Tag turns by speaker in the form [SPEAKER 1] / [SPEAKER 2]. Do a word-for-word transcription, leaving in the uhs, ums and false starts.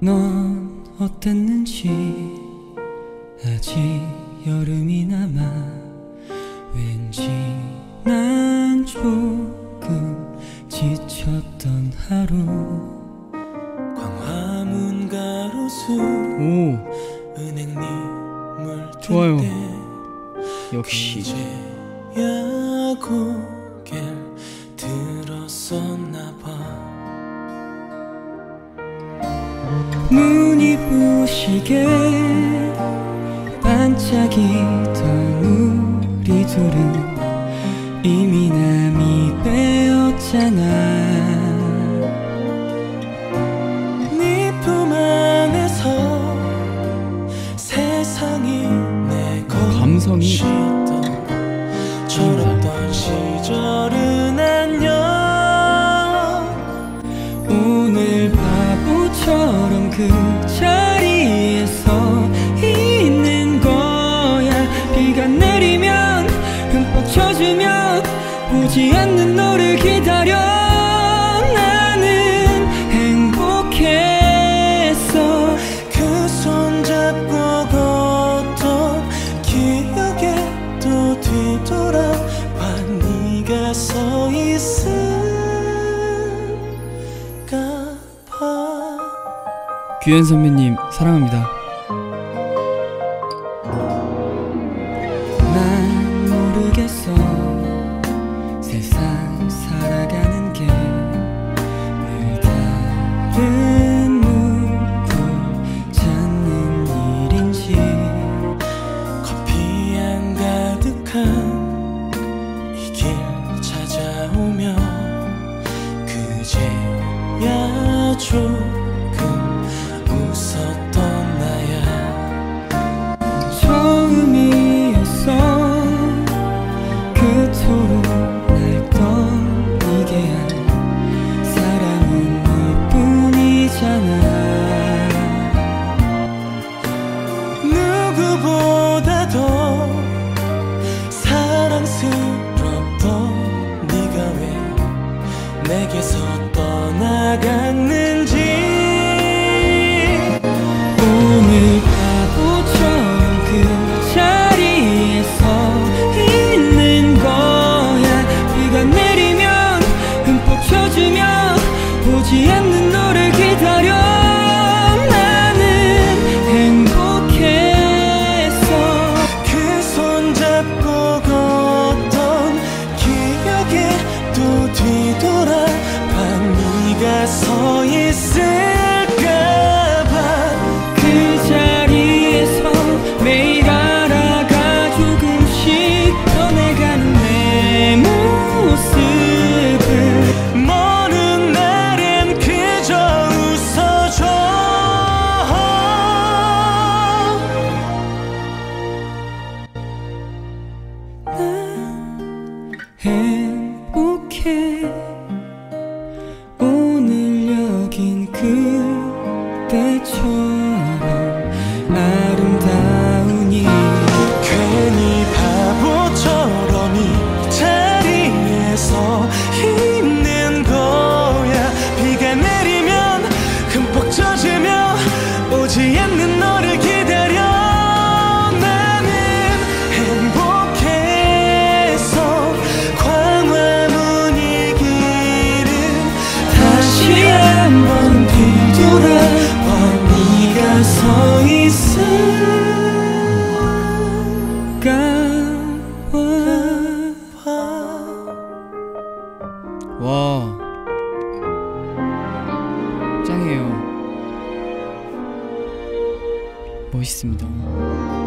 [SPEAKER 1] 넌 어땠는지 아직 여름이 남아 왠지 난 조금 지쳤던 하루 광화문 가로수
[SPEAKER 2] 오
[SPEAKER 1] 은행잎
[SPEAKER 2] 좋아요. 역시
[SPEAKER 1] 이제야 고개를 들었었나봐 문이 부시게 반짝이던 우리 둘은 이미 남이 되었잖아 네 품 안에서 세상이 내
[SPEAKER 2] 감성이
[SPEAKER 1] 철없던 시절은 안녕 오늘 바보처럼 그 자리에서 있는 거야 비가 내리면 흠뻑 젖으면 보지 않는 너를 기다려 나는 행복했어 그 손잡고 걷던 기억에 또 뒤돌아봐 네가 서 있을까 봐
[SPEAKER 2] 규현 선배님 사랑합니다.
[SPEAKER 1] 난 모르겠어 세상 살아가는 게 늘 다른 누굴 찾는 일인지 커피 안 가득한 이 길 찾아오며 그제야 조금 웃었던 나야 처음이었어 그토록 날 떠이게 한 사람은 너뿐이잖아 누구보다도 사랑스럽던 네가 왜 내게서 떠나갔는지 오늘 바보처럼 그 자리에서 있는 거야 비가 내리면 흠뻑 젖으며 보지 않는 너를 기다려 나는 행복했어 그 손잡고 걷던 기억에 또 뒤돌아봐 네가 서 있을까봐 그 자리에서 매일 알아가 조금씩 변해가는 내 모습을 먼 훗날엔 그저 웃어줘 난 행복해 오늘 여긴 그때처럼 아름다우니 괜히 바보처럼 이 자리에서 있는 거야 비가 내리면 흠뻑 젖으며 오지 않는 너를 기다려 나는 행복했어 광화문 이 길은 다시 한번 뒤돌아봐 네가 서 있을까 봐
[SPEAKER 2] 와 짱이에요. 멋있습니다.